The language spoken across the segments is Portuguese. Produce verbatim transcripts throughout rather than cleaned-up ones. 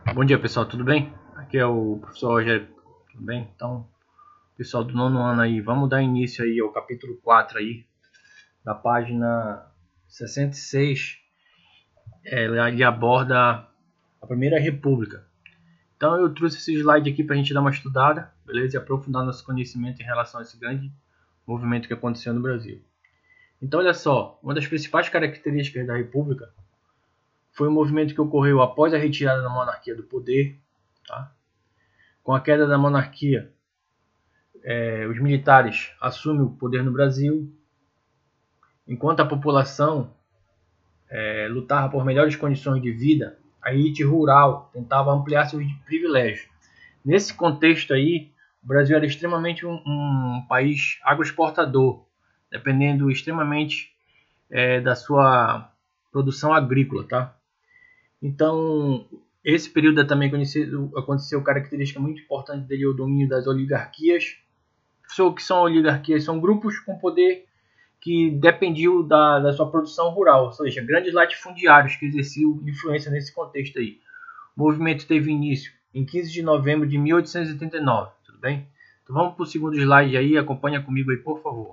Bom dia, pessoal, tudo bem? Aqui é o professor Rogério, tudo bem? Então, pessoal do nono ano aí, vamos dar início aí ao capítulo quatro aí, da página sessenta e seis. É, ele aborda a Primeira República. Então eu trouxe esse slide aqui para a gente dar uma estudada, beleza? E aprofundar nosso conhecimento em relação a esse grande movimento que aconteceu no Brasil. Então olha só, uma das principais características da República foi o movimento que ocorreu após a retirada da monarquia do poder, tá? Com a queda da monarquia, é, os militares assumem o poder no Brasil, enquanto a população é, lutava por melhores condições de vida, a elite rural tentava ampliar seus privilégios. Nesse contexto aí, o Brasil era extremamente um, um país agroexportador, dependendo extremamente é, da sua produção agrícola, tá? Então, esse período também conhecido, aconteceu característica muito importante dele, o domínio das oligarquias. O que são oligarquias? São grupos com poder que dependiam da, da sua produção rural, ou seja, grandes latifundiários que exerciam influência nesse contexto aí. O movimento teve início em quinze de novembro de mil oitocentos e oitenta e nove, tudo bem? Então vamos para o segundo slide aí, acompanha comigo aí, por favor.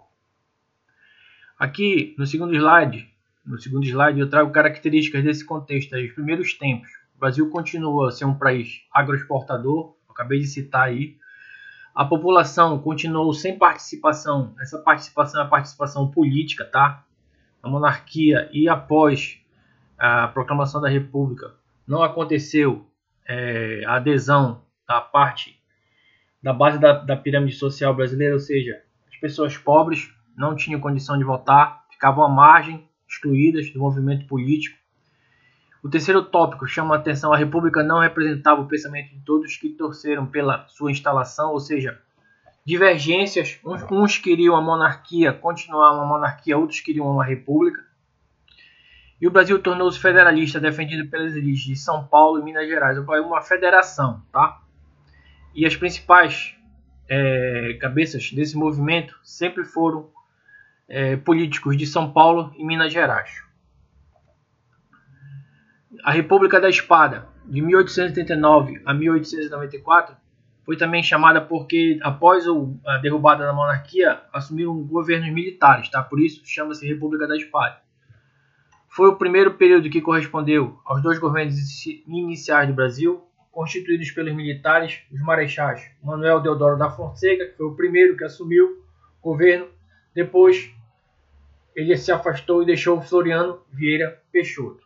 Aqui no segundo slide, no segundo slide eu trago características desse contexto aí, os primeiros tempos. O Brasil continua a ser um país agroexportador, acabei de citar aí. A população continuou sem participação, essa participação é a participação política, tá? A monarquia e após a proclamação da República não aconteceu é, a adesão da parte da base da, da pirâmide social brasileira, ou seja, as pessoas pobres não tinham condição de votar, ficavam à margem, excluídas do movimento político. O terceiro tópico chama a atenção: a República não representava o pensamento de todos que torceram pela sua instalação, ou seja, divergências, uns, uns queriam a monarquia, continuar uma monarquia, outros queriam uma república. E o Brasil tornou-se federalista, defendido pelas elites de São Paulo e Minas Gerais, uma federação, tá? E as principais é, cabeças desse movimento sempre foram é, políticos de São Paulo e Minas Gerais. A República da Espada, de mil oitocentos e oitenta e nove a mil oitocentos e noventa e quatro, foi também chamada porque, após a derrubada da monarquia, assumiram governos militares, tá? Por isso chama-se República da Espada. Foi o primeiro período que correspondeu aos dois governos iniciais do Brasil, constituídos pelos militares, os marechais Manuel Deodoro da Fonseca, que foi o primeiro que assumiu o governo. Depois ele se afastou e deixou Floriano Vieira Peixoto.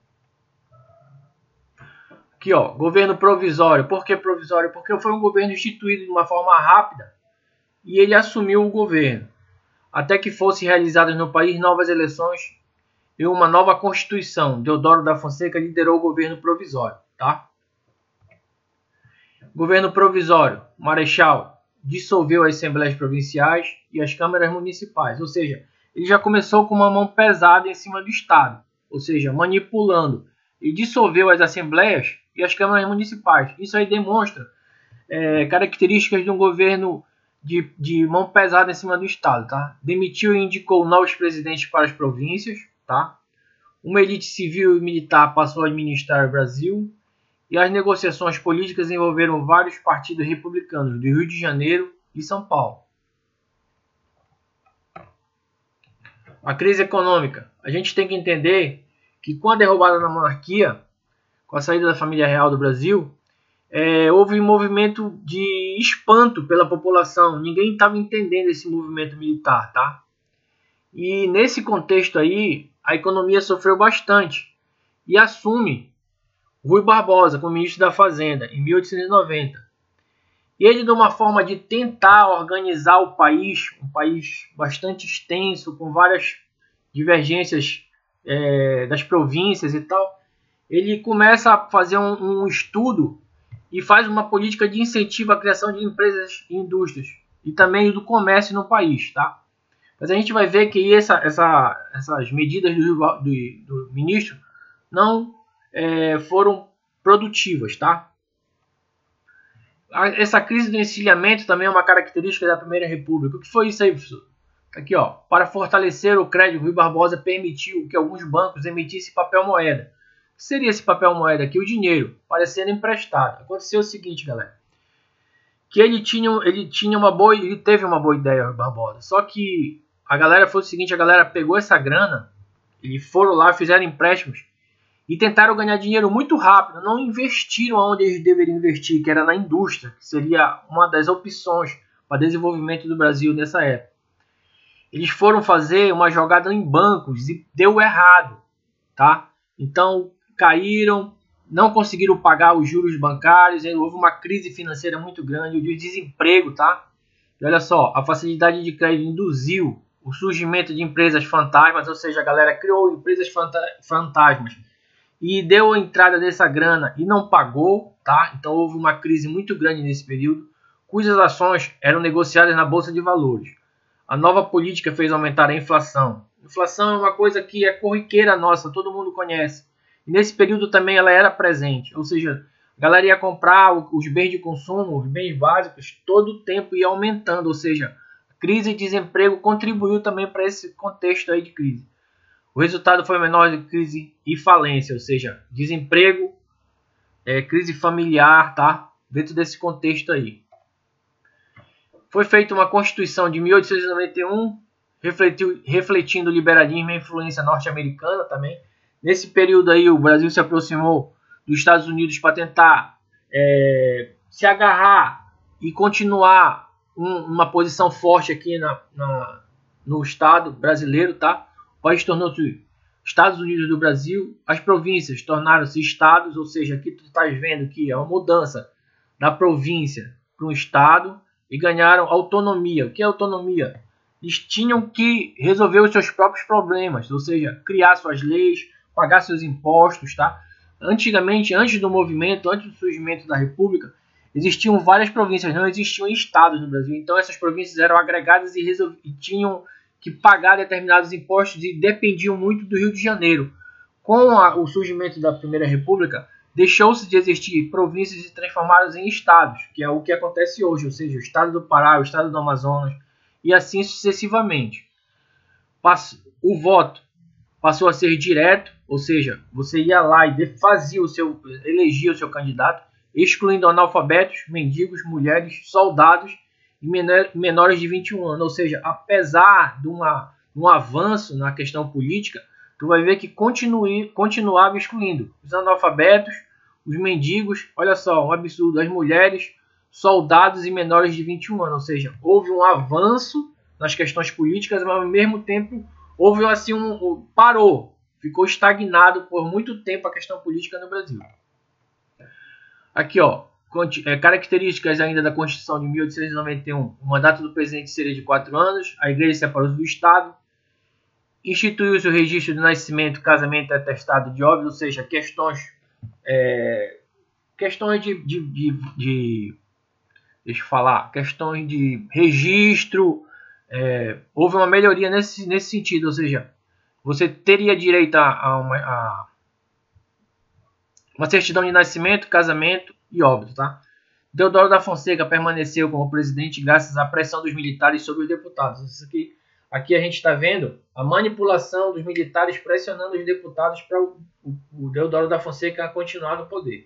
Aqui, ó, governo provisório. Por que provisório? Porque foi um governo instituído de uma forma rápida e ele assumiu o governo, até que fossem realizadas no país novas eleições e uma nova Constituição. Deodoro da Fonseca liderou o governo provisório, tá? Governo provisório. Marechal dissolveu as assembleias provinciais e as câmaras municipais, ou seja, ele já começou com uma mão pesada em cima do Estado, ou seja, manipulando. E dissolveu as assembleias e as câmaras municipais. Isso aí demonstra é, características de um governo de, de mão pesada em cima do Estado, tá? Demitiu e indicou novos presidentes para as províncias, tá? Uma elite civil e militar passou a administrar o Brasil e as negociações políticas envolveram vários partidos republicanos do Rio de Janeiro e São Paulo. A crise econômica. A gente tem que entender que com a derrubada da monarquia, com a saída da família real do Brasil, é, houve um movimento de espanto pela população. Ninguém estava entendendo esse movimento militar, tá? E nesse contexto aí, a economia sofreu bastante. E assume Rui Barbosa como ministro da Fazenda, em mil oitocentos e noventa. E ele, de uma forma de tentar organizar o país, um país bastante extenso, com várias divergências é, das províncias e tal, ele começa a fazer um, um estudo e faz uma política de incentivo à criação de empresas e indústrias e também do comércio no país, tá? Mas a gente vai ver que essa, essa, essas medidas do, do, do ministro não é, foram produtivas, tá? Essa crise do encilhamento também é uma característica da Primeira República. O que foi isso aí, professor? Aqui, ó. Para fortalecer o crédito, Rui Barbosa permitiu que alguns bancos emitissem papel moeda, que seria esse papel moeda aqui? O dinheiro, parecendo emprestado. Aconteceu o seguinte, galera, que ele tinha, ele tinha uma boa, ele teve uma boa ideia, Barbosa. Só que a galera foi o seguinte, a galera pegou essa grana, eles foram lá, fizeram empréstimos e tentaram ganhar dinheiro muito rápido. Não investiram onde eles deveriam investir, que era na indústria, que seria uma das opções para desenvolvimento do Brasil nessa época. Eles foram fazer uma jogada em bancos e deu errado, tá? Então caíram, não conseguiram pagar os juros bancários, houve uma crise financeira muito grande, o desemprego, tá? E olha só, a facilidade de crédito induziu o surgimento de empresas fantasmas, ou seja, a galera criou empresas fantasmas e deu a entrada dessa grana e não pagou, tá? Então houve uma crise muito grande nesse período, cujas ações eram negociadas na Bolsa de Valores. A nova política fez aumentar a inflação. Inflação é uma coisa que é corriqueira nossa, todo mundo conhece. E nesse período também ela era presente, ou seja, a galera ia comprar os bens de consumo, os bens básicos, todo o tempo ia aumentando, ou seja, a crise e desemprego contribuiu também para esse contexto aí de crise. O resultado foi menor de crise e falência, ou seja, desemprego, é, crise familiar, tá? Dentro desse contexto aí. Foi feita uma Constituição de mil oitocentos e noventa e um, refletiu, refletindo o liberalismo e a influência norte-americana também. Nesse período aí o Brasil se aproximou dos Estados Unidos para tentar é, se agarrar e continuar um, uma posição forte aqui na, na, no Estado brasileiro, tá? O país tornou-se Estados Unidos do Brasil, as províncias tornaram-se estados, ou seja, aqui tu estás vendo que é uma mudança da província para um estado e ganharam autonomia. O que é autonomia? Eles tinham que resolver os seus próprios problemas, ou seja, criar suas leis, pagar seus impostos, tá? Antigamente, antes do movimento, antes do surgimento da República, existiam várias províncias, não existiam estados no Brasil. Então essas províncias eram agregadas e, resol... e tinham que pagar determinados impostos e dependiam muito do Rio de Janeiro. Com a... o surgimento da Primeira República, deixou-se de existir províncias e se transformaram em estados, que é o que acontece hoje, ou seja, o estado do Pará, o estado do Amazonas, e assim sucessivamente. O voto passou a ser direto, ou seja, você ia lá e fazia o seu, elegia o seu candidato, excluindo analfabetos, mendigos, mulheres, soldados e menores de vinte e um anos. Ou seja, apesar de, uma, de um avanço na questão política, tu vai ver que continue, continuava excluindo os analfabetos, os mendigos, olha só, um absurdo, as mulheres, soldados e menores de vinte e um anos. Ou seja, houve um avanço nas questões políticas, mas ao mesmo tempo houve assim um, um parou, ficou estagnado por muito tempo a questão política no Brasil. Aqui, ó, é, características ainda da Constituição de mil oitocentos e noventa e um. O mandato do presidente seria de quatro anos, a igreja separou-se do Estado, instituiu-se o registro de nascimento, casamento e atestado de óbito, ou seja, questões, é, questões de, de, de, de, deixa eu falar, questões de registro. É, houve uma melhoria nesse, nesse sentido, ou seja, você teria direito a, a, uma, a uma certidão de nascimento, casamento e óbito, tá? Deodoro da Fonseca permaneceu como presidente graças à pressão dos militares sobre os deputados. Isso aqui, aqui a gente está vendo a manipulação dos militares pressionando os deputados para o, o, o Deodoro da Fonseca continuar no poder.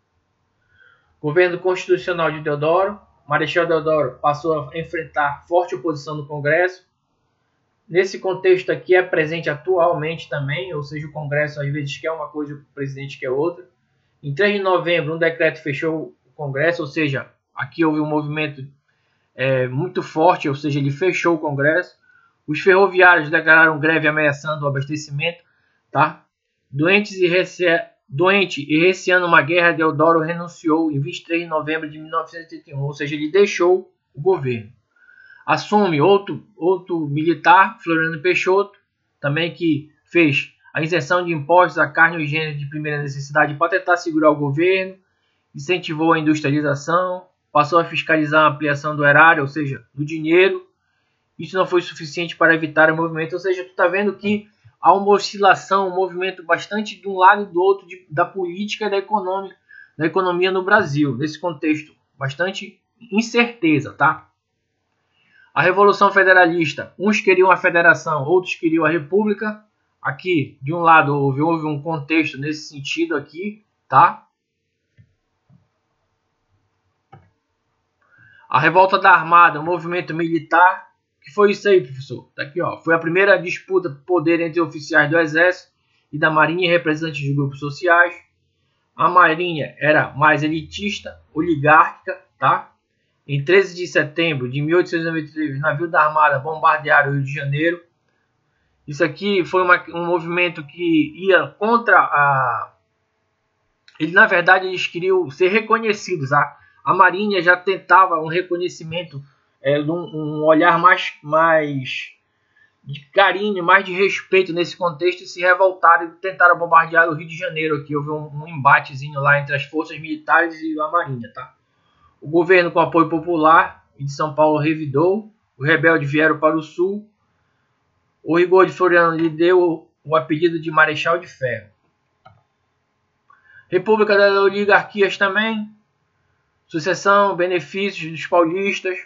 Governo constitucional de Deodoro. Marechal Deodoro passou a enfrentar forte oposição no Congresso. Nesse contexto aqui é presente atualmente também, ou seja, o Congresso às vezes quer uma coisa e o presidente quer outra. Em três de novembro, um decreto fechou o Congresso, ou seja, aqui houve um movimento é, muito forte, ou seja, ele fechou o Congresso. Os ferroviários declararam greve ameaçando o abastecimento, tá? Doentes e rece... Doente e receando uma guerra, Deodoro renunciou em vinte e três de novembro de mil novecentos e oitenta e um, ou seja, ele deixou o governo. Assume outro, outro militar, Floriano Peixoto, também que fez a isenção de impostos a carne e gênero de primeira necessidade para tentar segurar o governo, incentivou a industrialização, passou a fiscalizar a ampliação do erário, ou seja, do dinheiro. Isso não foi suficiente para evitar o movimento, ou seja, tu está vendo que há uma oscilação, um movimento bastante de um lado e do outro de, da política e da economia, da economia no Brasil, nesse contexto, bastante incerteza, tá? A Revolução Federalista, uns queriam a federação, outros queriam a república. aqui, de um lado, houve, houve um contexto nesse sentido aqui, tá? A revolta da Armada, o movimento militar, que foi isso aí, professor? Tá aqui, ó. Foi a primeira disputa por poder entre oficiais do Exército e da Marinha e representantes de grupos sociais. A Marinha era mais elitista, oligárquica, tá? Em treze de setembro de mil oitocentos e noventa e três, navios da Armada bombardearam o Rio de Janeiro. Isso aqui foi uma, um movimento que ia contra a... Ele, na verdade, eles queriam ser reconhecidos. A, a Marinha já tentava um reconhecimento, é, um, um olhar mais, mais de carinho, mais de respeito nesse contexto, e se revoltaram e tentaram bombardear o Rio de Janeiro. Aqui houve um, um embatezinho lá entre as forças militares e a Marinha, tá? O governo, com apoio popular de São Paulo, revidou. Os rebeldes vieram para o sul. O rigor de Floriano lhe deu o apelido de Marechal de Ferro. República das Oligarquias também. Sucessão, benefícios dos paulistas.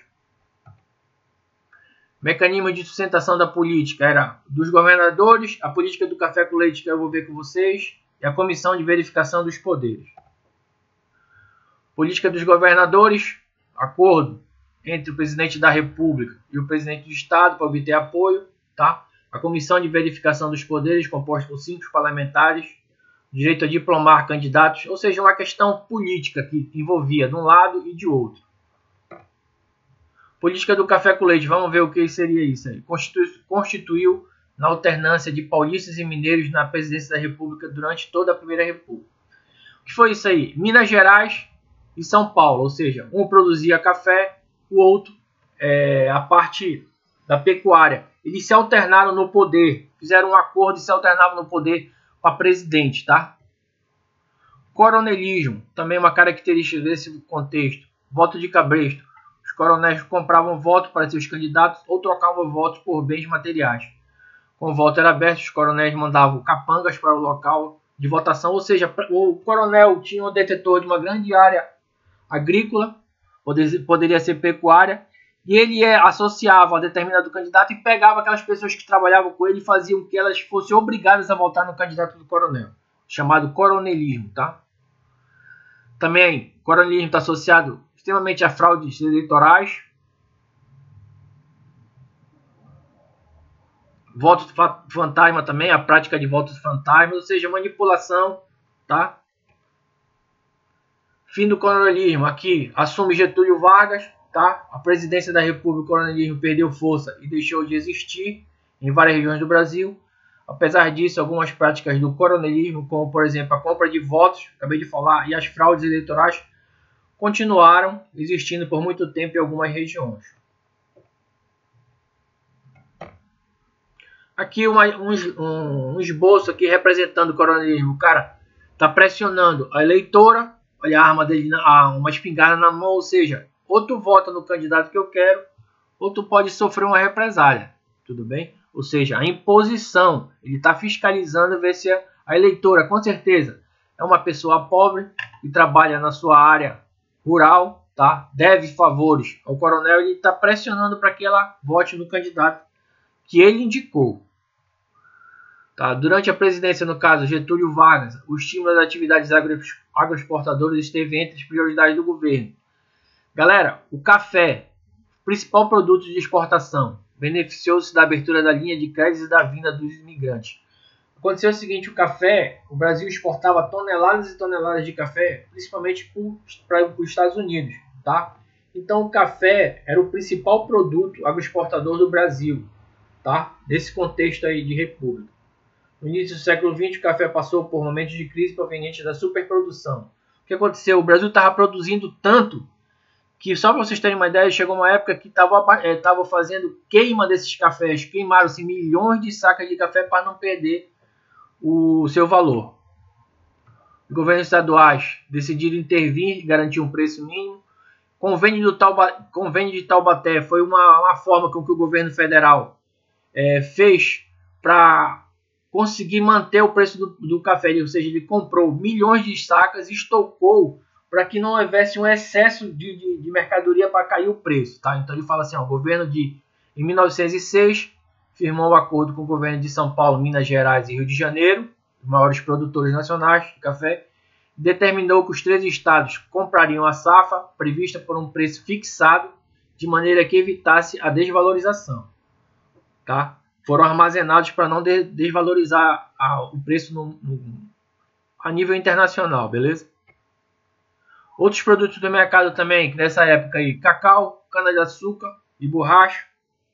Mecanismo de sustentação da política era dos governadores, a política do café com leite que eu vou ver com vocês, e a comissão de verificação dos poderes. Política dos governadores, acordo entre o presidente da República e o presidente do Estado para obter apoio, tá? A comissão de verificação dos poderes, composta por cinco parlamentares, direito a diplomar candidatos, ou seja, uma questão política que envolvia de um lado e de outro. Política do café com leite, vamos ver o que seria isso aí. Constituiu, constituiu na alternância de paulistas e mineiros na presidência da República durante toda a Primeira República. O que foi isso aí? Minas Gerais e São Paulo, ou seja, um produzia café, o outro é, a parte da pecuária. Eles se alternaram no poder, fizeram um acordo e se alternavam no poder para presidente, tá? Coronelismo, também uma característica desse contexto. Voto de cabresto. Os coronéis compravam voto para seus candidatos ou trocavam votos por bens materiais. Com o voto era aberto, os coronéis mandavam capangas para o local de votação, ou seja, o coronel tinha um detetor de uma grande área agrícola, poderia ser pecuária, e ele associava a determinado candidato e pegava aquelas pessoas que trabalhavam com ele e faziam com que elas fossem obrigadas a votar no candidato do coronel, chamado coronelismo, tá? Também, o coronelismo está associado extremamente a fraudes eleitorais, votos fantasma também, a prática de votos fantasma, ou seja, manipulação, tá? Fim do coronelismo, aqui assume Getúlio Vargas, tá? A presidência da República, o coronelismo perdeu força e deixou de existir em várias regiões do Brasil. Apesar disso, algumas práticas do coronelismo, como por exemplo a compra de votos, acabei de falar, e as fraudes eleitorais, continuaram existindo por muito tempo em algumas regiões. Aqui uma, um, um esboço aqui representando o coronelismo. O cara está pressionando a eleitora, olha a arma dele, uma espingarda na mão, ou seja, ou tu vota no candidato que eu quero, ou tu pode sofrer uma represália, tudo bem? Ou seja, a imposição, ele está fiscalizando ver se a, a eleitora, com certeza, é uma pessoa pobre e trabalha na sua área rural, tá? Deve favores ao coronel, ele está pressionando para que ela vote no candidato que ele indicou. Tá? Durante a presidência, no caso, Getúlio Vargas, o estímulo das atividades agroexportadoras esteve entre as prioridades do governo. Galera, o café, principal produto de exportação, beneficiou-se da abertura da linha de créditos e da vinda dos imigrantes. Aconteceu o seguinte, o café, o Brasil exportava toneladas e toneladas de café, principalmente para os Estados Unidos, tá? Então o café era o principal produto agroexportador do Brasil, tá? Nesse contexto aí de república. No início do século vinte, o café passou por momentos de crise provenientes da superprodução. O que aconteceu? O Brasil estava produzindo tanto que, só para vocês terem uma ideia, chegou uma época que estava é, tava fazendo queima desses cafés. Queimaram-se milhões de sacas de café para não perder o seu valor. Os governos estaduais decidiram intervir e garantir um preço mínimo. Convênio, do Tauba, Convênio de Taubaté foi uma, uma forma com que o governo federal é, fez para conseguir manter o preço do, do café. Ou seja, ele comprou milhões de sacas e estocou para que não houvesse um excesso de, de, de mercadoria para cair o preço. Tá? Então ele fala assim, ó, o governo de, em mil novecentos e seis firmou um acordo com o governo de São Paulo, Minas Gerais e Rio de Janeiro, os maiores produtores nacionais de café, determinou que os três estados comprariam a safra prevista por um preço fixado, de maneira que evitasse a desvalorização. Tá? Foram armazenados para não de desvalorizar a, o preço no, no, a nível internacional, beleza? Outros produtos do mercado também, que nessa época aí, cacau, cana-de-açúcar e borracha.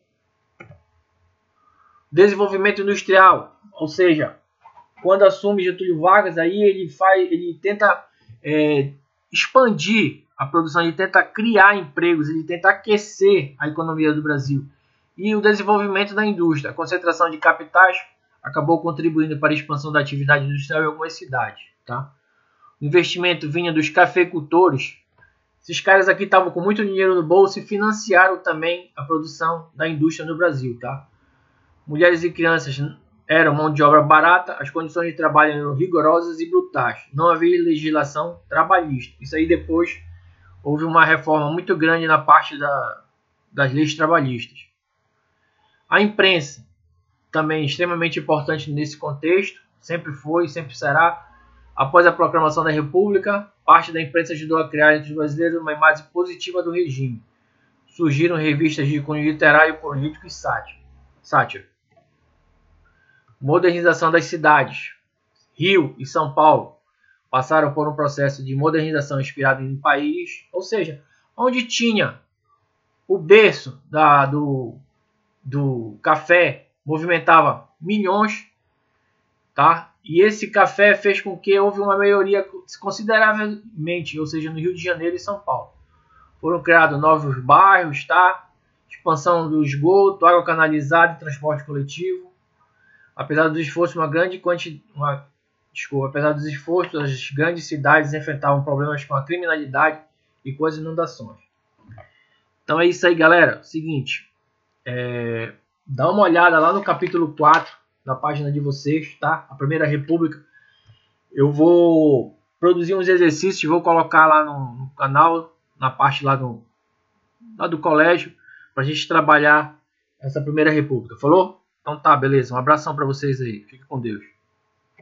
Desenvolvimento industrial, ou seja, quando assume Getúlio Vargas, aí ele faz, ele tenta é, expandir a produção, ele tenta criar empregos, ele tenta aquecer a economia do Brasil. E o desenvolvimento da indústria, a concentração de capitais acabou contribuindo para a expansão da atividade industrial em algumas cidades. Tá? O investimento vinha dos cafeicultores. Esses caras aqui estavam com muito dinheiro no bolso e financiaram também a produção da indústria no Brasil. Tá? Mulheres e crianças eram mão de obra barata, as condições de trabalho eram rigorosas e brutais. Não havia legislação trabalhista. Isso aí depois houve uma reforma muito grande na parte da, das leis trabalhistas. A imprensa, também extremamente importante nesse contexto, sempre foi e sempre será. Após a proclamação da República, parte da imprensa ajudou a criar entre os brasileiros uma imagem positiva do regime. Surgiram revistas de cunho literário, político e sátira. Modernização das cidades. Rio e São Paulo passaram por um processo de modernização inspirado em um país, ou seja, onde tinha o berço da, do, do café, movimentava milhões, tá? E esse café fez com que houve uma melhoria consideravelmente, ou seja, no Rio de Janeiro e São Paulo. Foram criados novos bairros, tá? Expansão do esgoto, água canalizada e transporte coletivo. Apesar dos esforços, uma grande quantidade, uma, desculpa, apesar dos esforços, as grandes cidades enfrentavam problemas com a criminalidade e com as inundações. Então é isso aí, galera. Seguinte, é, dá uma olhada lá no capítulo quatro da página de vocês, tá? A Primeira República. Eu vou produzir uns exercícios, vou colocar lá no, no canal, na parte lá do, lá do colégio, para a gente trabalhar essa Primeira República. Falou? Então tá, beleza. Um abração para vocês aí. Fique com Deus.